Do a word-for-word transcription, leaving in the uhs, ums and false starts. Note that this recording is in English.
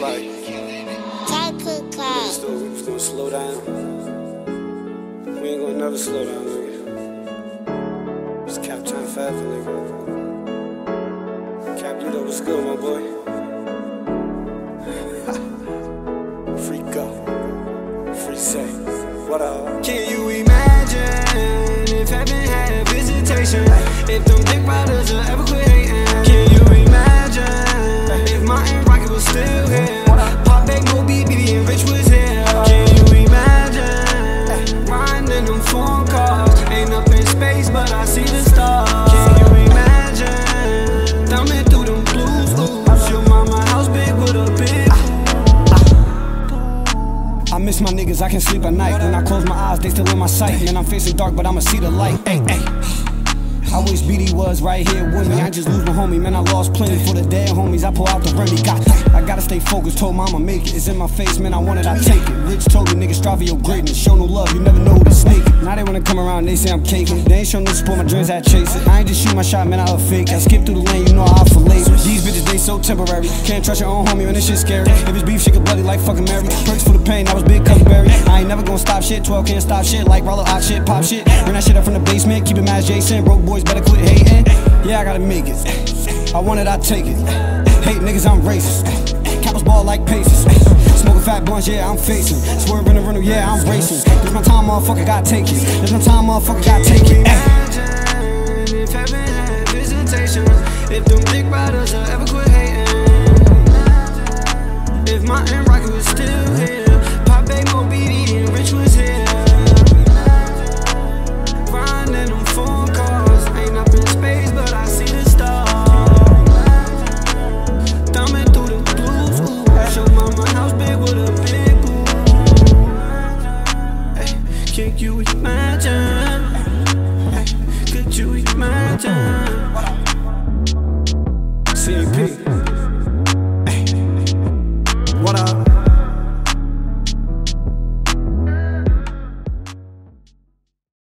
like, we just gonna, we just gonna slow down. We ain't gonna never slow down, nigga. Just cap time faster, nigga. Cap, you know what's good, my boy. Free go, free say, what up? Can you imagine if heaven had visitation? If them dick riders will ever quit hating? Can you imagine if Martin Rocket was still here? Pop back, Mo B B and Rich was here. Can you imagine riding in them phone cars? Ain't up in space, but I see the stars. Can you imagine thumbing through them blues? Ooh, your mama house big with a big I miss my niggas, I can sleep at night. When I close my eyes, they still in my sight. Man, I'm facing dark, but I'ma see the light. Ay, ay. I wish B D was right here with me. I just lose my homie, man, I lost plenty. For the dead homies, I pull out the Remy. Got I gotta stay focused, told mama make it. It's in my face, man, I want it, I take it. Rich told me, niggas strive for your greatness. Show no love, you never know who to snake it. Now they wanna come around, they say I'm caking. They ain't show no support, my dreams I chase it. I ain't just shoot my shot, man, I a fake. I skip through the lane, you know I fillet. These bitches, they so temporary. Can't trust your own homie, man, this shit scary. If it's beef, shit get bloody like fucking Mary. Perks for the pain, that was big cousin Barry. I ain't never gonna stop shit, twelve can't stop shit. Like Rollo, hot shit, pop shit. Bring that shit up from the basement, keep it mad Jason. Broke boys better quit hating. Yeah, I gotta make it. I want it, I take it. Hate niggas, I'm racist. Cappers ball like paces. Smoking fat blunts, yeah, I'm facing. Swerving the rental, yeah, I'm racing. This my time, motherfucker, gotta take it. This my time, motherfucker, gotta take it. Imagine if heaven had visitation. If them dick riders will ever quit hating. If Martin Rocket was still here. Pop back, Mo B D and Rich was here. Riding in them phone cars. Ain't up in space, but I see the stars. Thumbing through the blues. Ooh, show mama house big with a big boo. Hey, can you imagine? Hey, could you imagine? C P